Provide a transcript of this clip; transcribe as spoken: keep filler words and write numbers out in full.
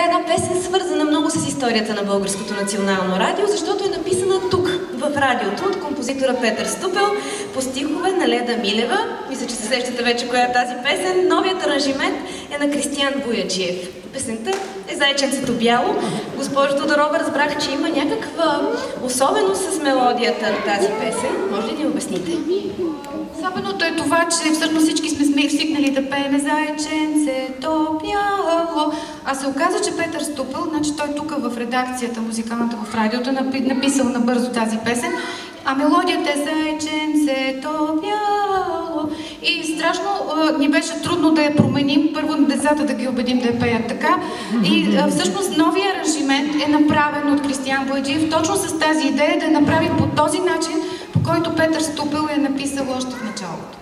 е една песен, свързана много с историята на Българското национално радио, защото е написана тук, в радиото, от композитора Петър Ступел, по стихове на Леда Милева. Мисля, че се сещате вече коя е тази песен. Новият аранжимент е на Кристиян Бояджиев. Песента е Зайченцето бяло. Госпожо Тодорова, разбрах, че има някаква особеност с мелодията на тази песен. Може ли да обясните? Особеното е това, че всъщност всички сме свикнали да пееме Зайченцето бяло. А се оказа, че Петър Ступел, значи той тук в редакцията, музикалната в радиото, е написал набързо тази песен, а мелодията е Зайченцето бяло. И страшно а, ни беше трудно да я променим, първо на децата да ги убедим да я пеят така. И а, всъщност новия аранжимент е направен от Кристиян Бояджиев точно с тази идея да я направи по този начин, по който Петър Ступел е написал още в началото.